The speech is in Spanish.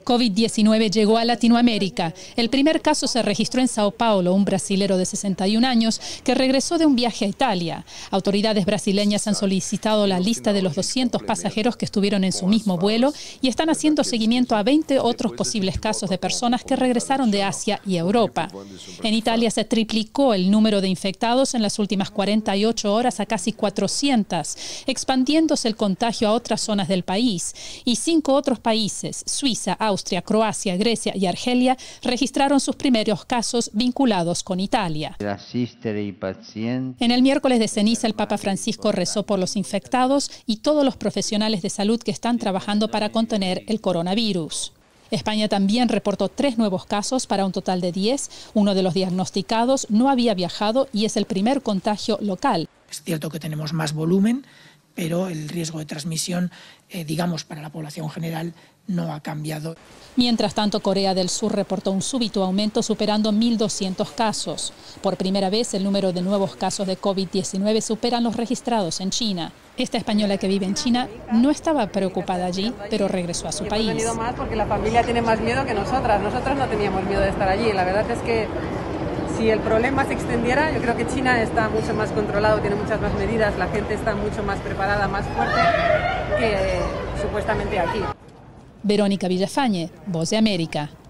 COVID-19 llegó a Latinoamérica. El primer caso se registró en Sao Paulo, un brasilero de 61 años que regresó de un viaje a Italia. Autoridades brasileñas han solicitado la lista de los 200 pasajeros que estuvieron en su mismo vuelo y están haciendo seguimiento a 20 otros posibles casos de personas que regresaron de Asia y Europa. En Italia se triplicó el número de infectados en las últimas 48 horas a casi 400, expandiéndose el contagio a otras zonas del país. Y 5 otros países, Suiza, Austria, Croacia, Grecia y Argelia, registraron sus primeros casos vinculados con Italia. En el miércoles de ceniza, el Papa Francisco rezó por los infectados y todos los profesionales de salud que están trabajando para contener el coronavirus. España también reportó 3 nuevos casos para un total de 10. Uno de los diagnosticados no había viajado y es el primer contagio local. Es cierto que tenemos más volumen, pero el riesgo de transmisión, digamos, para la población general no ha cambiado. Mientras tanto, Corea del Sur reportó un súbito aumento superando 1.200 casos. Por primera vez, el número de nuevos casos de COVID-19 superan los registrados en China. Esta española que vive en China no estaba preocupada allí, pero regresó a su país. Hemos venido más porque la familia tiene más miedo que nosotras. Nosotros no teníamos miedo de estar allí. La verdad es que si el problema se extendiera, yo creo que China está mucho más controlado, tiene muchas más medidas, la gente está mucho más preparada, más fuerte que supuestamente aquí. Verónica Villafañe, Voz de América.